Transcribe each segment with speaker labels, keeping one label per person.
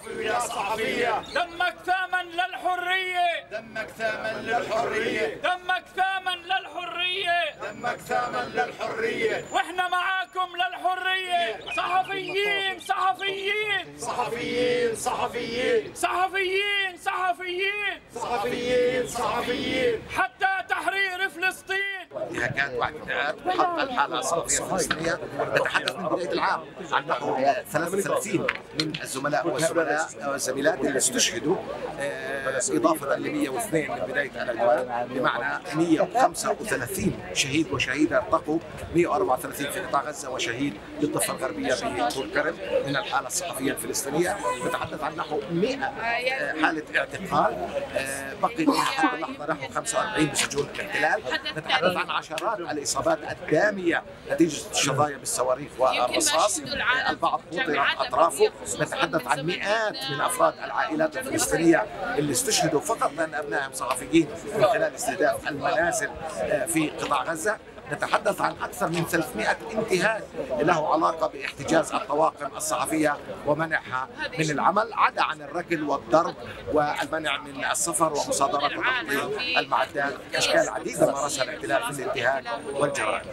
Speaker 1: يا صحفية.
Speaker 2: دمك ثمن للحرية،
Speaker 1: دمك ثمن للحرية،
Speaker 2: دمك ثمن للحرية،
Speaker 1: دمك ثمن للحرية.
Speaker 2: واحنا معاكم للحرية. صحفيين صحفيين
Speaker 1: صحفيين صحفيين
Speaker 2: صحفيين صحفيين
Speaker 1: صحفيين صحفيين
Speaker 2: حتى تحرير فلسطين.
Speaker 3: انتهاكات واعتداءات وحق الحالة الصحفية الفلسطينية. نتحدث من بداية العام عن نحو 33 من الزملاء والزميلات اللي استشهدوا، إضافة ل 102 من بداية العدوان، بمعنى 135 شهيد وشهيدة ارتقوا، 134 في قطاع غزة وشهيد بالضفة الغربية بطول كرم من الحالة الصحفية الفلسطينية. نتحدث عن نحو 100 حالة اعتقال، بقي منها حتى اللحظة نحو 45 بسجون الاحتلال. نتحدث عن عشرات الإصابات الدامية نتيجة الشظايا بالصواريخ والرصاص، البعض قطعت أطرافه. نتحدث عن مئات من أفراد العائلات الفلسطينية اللي استشهدوا فقط لأن أبنائهم صحفيين من خلال استهداف المنازل في قطاع غزة. نتحدث عن أكثر من 300 انتهاك له علاقة باحتجاز الطواقم الصحفية ومنعها من العمل، عدا عن الركل والضرب والمنع من السفر ومصادرة وتقطيع المعدات. أشكال عديدة مارسها الاحتلال في الانتهاك والجرائم.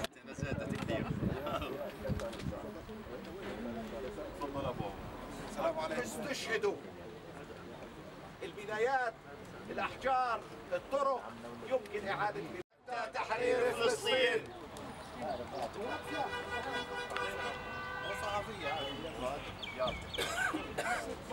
Speaker 3: السلام عليكم. استشهدوا. البدايات، الأحجار، الطرق يمكن إعادة تحرير فلسطين. صحفية